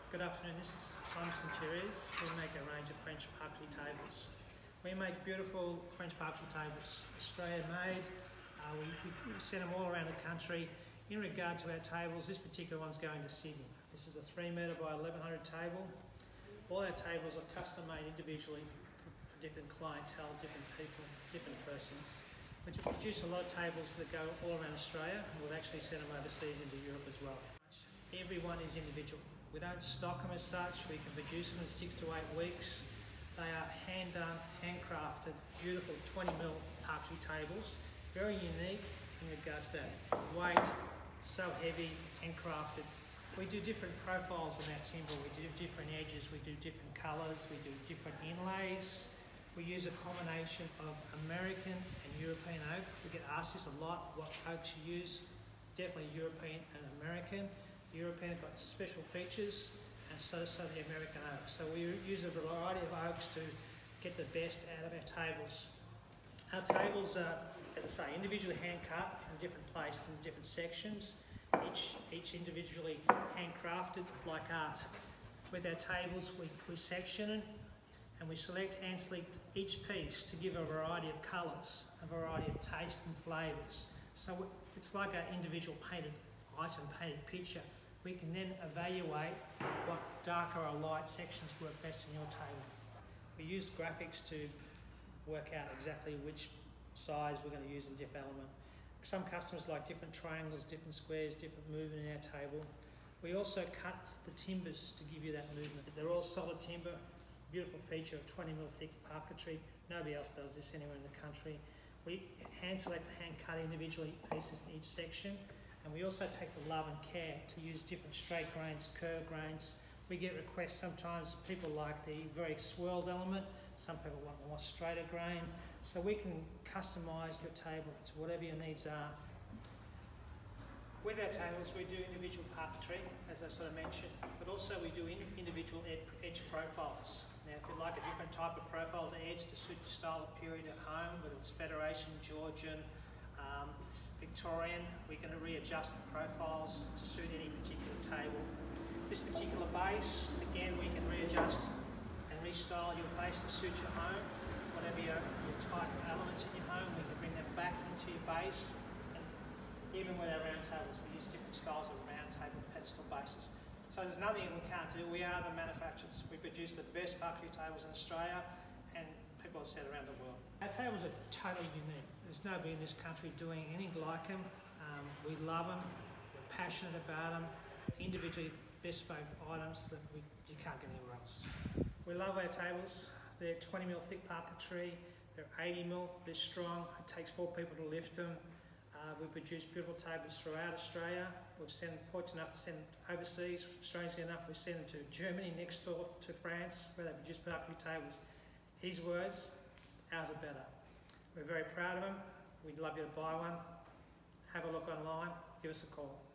Good afternoon, this is Thomas Interiors. We make a range of French parquetry tables. We make beautiful French parquetry tables, Australia made. We send them all around the country. In regard to our tables, this particular one's going to Sydney. This is a 3 metre by 1100 table. All our tables are custom made individually for different clientele, different people, different persons. We produce a lot of tables that go all around Australia, and we'll actually send them overseas into Europe as well. Every one is individual. We don't stock them as such. We can produce them in 6 to 8 weeks. They are hand done, handcrafted, beautiful 20mm parquetry tables. Very unique in regard to that weight, so heavy and crafted. We do different profiles on our timber. We do different edges. We do different colours. We do different inlays. We use a combination of American and European oak. We get asked this a lot, what oaks you use. Definitely European and American. The European have got special features, and so the American oaks. So we use a variety of oaks to get the best out of our tables. Our tables are, as I say, individually hand cut and different placed in different sections, each individually handcrafted like art. With our tables, we section it and we hand select each piece to give a variety of colours, a variety of taste and flavours. So it's like an individual painted item, painted picture. We can then evaluate what darker or light sections work best in your table. We use graphics to work out exactly which size we're going to use in different element. Some customers like different triangles, different squares, different movement in our table. We also cut the timbers to give you that movement. They're all solid timber, beautiful feature of 20mm thick parquetry. Nobody else does this anywhere in the country. We hand select, hand cut individually pieces in each section. And we also take the love and care to use different straight grains, curved grains. We get requests sometimes, people like the very swirled element, some people want more straighter grain. So we can customise your table to whatever your needs are. With our tables we do individual parquetry, as I sort of mentioned, but also we do individual edge profiles. Now if you'd like a different type of profile to edge to suit your style of period at home, whether it's Federation, Georgian, Victorian, we can readjust the profiles to suit any particular table. This particular base, again, we can readjust and restyle your base to suit your home. Whatever your type of elements in your home, we can bring them back into your base. And even with our round tables, we use different styles of round table pedestal bases. So there's nothing we can't do. We are the manufacturers. We produce the best parquetry tables in Australia, and people have said around the world. Our tables are totally unique. There's nobody in this country doing anything like them. We love them, we're passionate about them, individually bespoke items that you can't get anywhere else. We love our tables. They're 20mm thick parquetry, they're 80mm, they're strong, it takes 4 people to lift them. We produce beautiful tables throughout Australia. We're fortunate enough to send overseas. Strangely enough, we send them to Germany next door to France, where they produce parquetry tables. His words, ours are better. We're very proud of them. We'd love you to buy one. Have a look online. Give us a call.